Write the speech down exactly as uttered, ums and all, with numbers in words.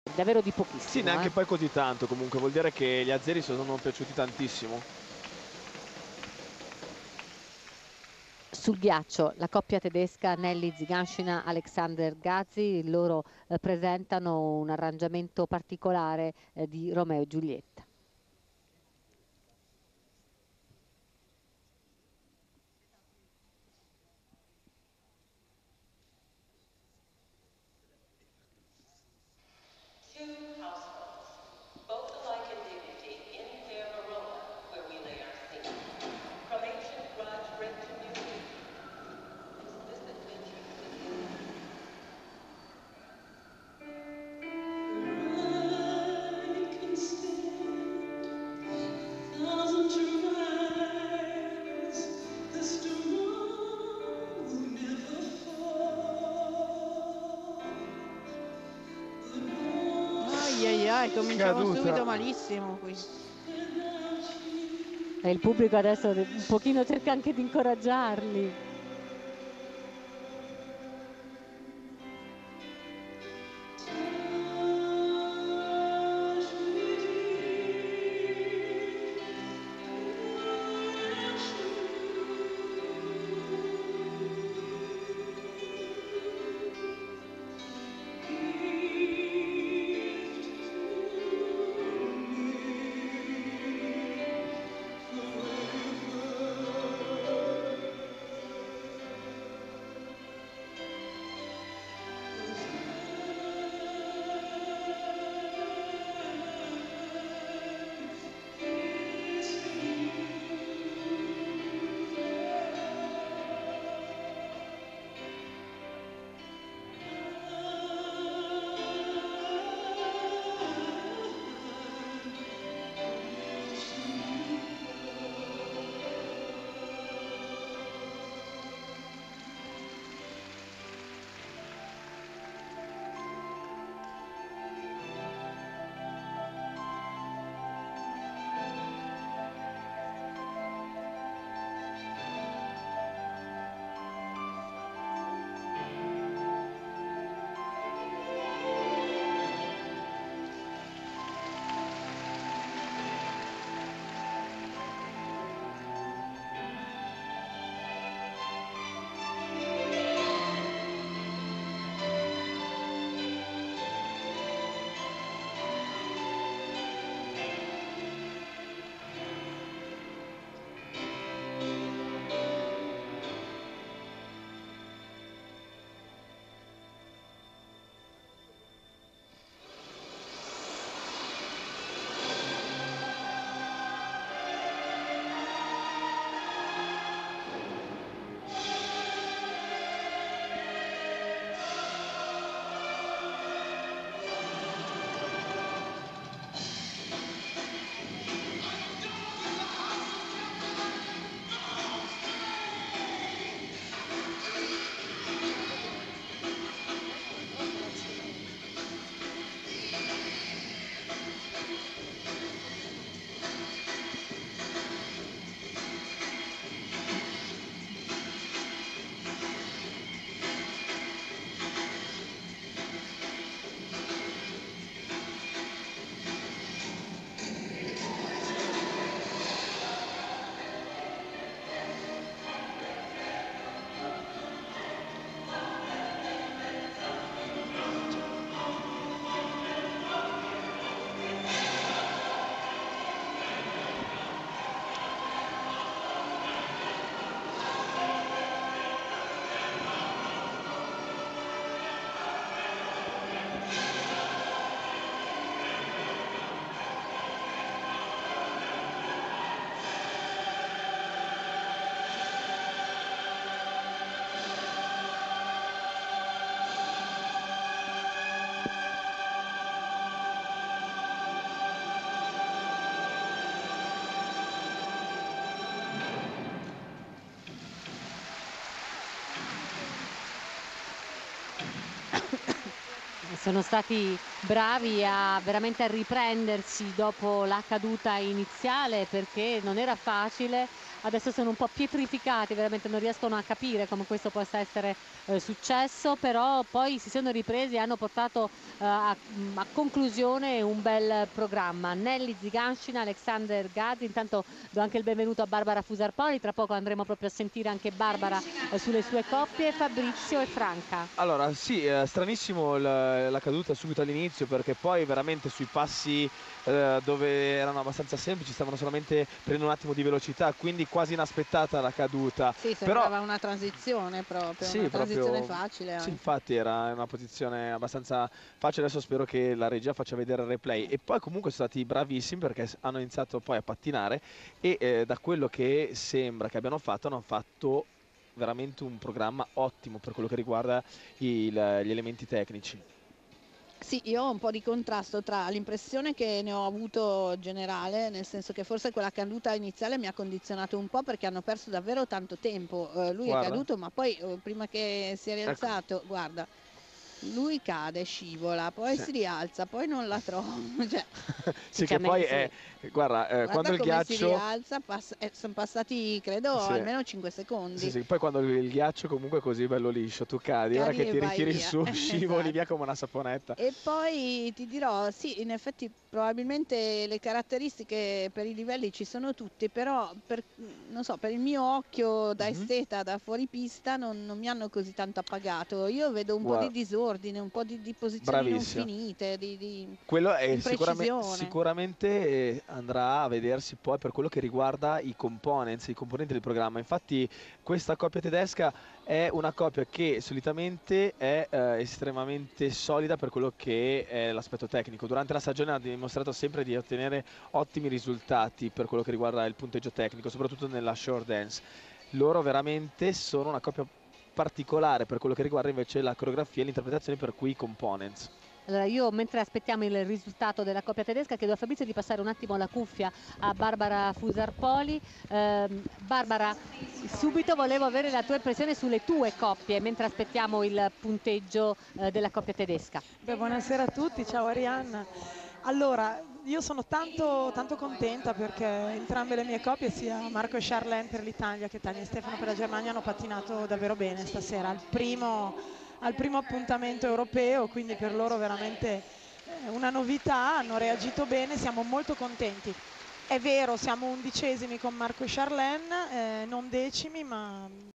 davvero di Sì, pochissimo. neanche Eh. poi così tanto, comunque vuol dire che gli azeri sono piaciuti tantissimo. Sul ghiaccio la coppia tedesca Nelly Ziganshina, Alexander Gazzi, loro eh, presentano un arrangiamento particolare eh, di Romeo e Giulietta. Ai ai ai, cominciamo subito Caduta. malissimo qui. E il pubblico adesso un pochino cerca anche di incoraggiarli. Sono stati bravi a veramente a riprendersi dopo la caduta iniziale, perché non era facile adesso sono un po' pietrificati, veramente non riescono a capire come questo possa essere eh, successo, però poi si sono ripresi e hanno portato eh, a, a conclusione un bel programma. Nelly Zigancina, Alexander Gazzi, intanto do anche il benvenuto a Barbara Fusarpoli, tra poco andremo proprio a sentire anche Barbara eh, sulle sue coppie, Fabrizio e Franca. Allora sì, eh, stranissimo la, la caduta subito all'inizio, perché poi veramente sui passi eh, dove erano abbastanza semplici stavano solamente prendendo un attimo di velocità, quindi quasi inaspettata la caduta. Sì, sembrava Però, una transizione proprio, sì, una transizione proprio, facile anche. Sì, infatti era una posizione abbastanza facile, adesso spero che la regia faccia vedere il replay. E poi comunque sono stati bravissimi perché hanno iniziato poi a pattinare e eh, da quello che sembra che abbiano fatto, hanno fatto veramente un programma ottimo per quello che riguarda il, gli elementi tecnici. Sì, io ho un po' di contrasto tra l'impressione che ne ho avuto generale, nel senso che forse quella caduta iniziale mi ha condizionato un po' perché hanno perso davvero tanto tempo. Uh, lui Guarda. è caduto, ma poi uh, prima che si è rialzato, ecco. Guarda, lui cade, scivola, poi sì. si rialza, poi non la trova. Cioè, sì, che poi è, guarda, eh, guarda quando il ghiaccio si rialza, pass eh, sono passati credo sì. almeno cinque secondi. Sì, sì. Poi quando il ghiaccio comunque è così bello liscio, tu cadi, cadi ora che ti ritiri via. su, scivoli esatto. via come una saponetta. E poi ti dirò, sì, in effetti probabilmente le caratteristiche per i livelli ci sono tutti, però per, non so, per il mio occhio da mm-hmm. esteta, da fuori pista, non, non mi hanno così tanto appagato. Io vedo un Guarda. po' di disordine, un po' di, di posizioni Bravissima. non finite, di, di quello è sicuramente, sicuramente andrà a vedersi poi per quello che riguarda i components, i componenti del programma. Infatti questa coppia tedesca è una coppia che solitamente è eh, estremamente solida per quello che è l'aspetto tecnico. Durante la stagione ha dimostrato sempre di ottenere ottimi risultati per quello che riguarda il punteggio tecnico, soprattutto nella shore dance. Loro veramente sono una coppia particolare per quello che riguarda invece la coreografia e l'interpretazione, per cui i components. Allora io, mentre aspettiamo il risultato della coppia tedesca, chiedo a Fabrizio di passare un attimo la cuffia a Barbara Fusarpoli. Eh, Barbara, subito volevo avere la tua impressione sulle tue coppie mentre aspettiamo il punteggio eh, della coppia tedesca. Beh, buonasera a tutti, ciao Arianna. Allora, io sono tanto, tanto contenta perché entrambe le mie coppie, sia Marco e Charlène per l'Italia che Tania e Stefano per la Germania, hanno pattinato davvero bene stasera. Al primo... al primo appuntamento europeo, quindi per loro veramente una novità, hanno reagito bene, siamo molto contenti. È vero, siamo undicesimi con Marco e Charlène, eh, non decimi, ma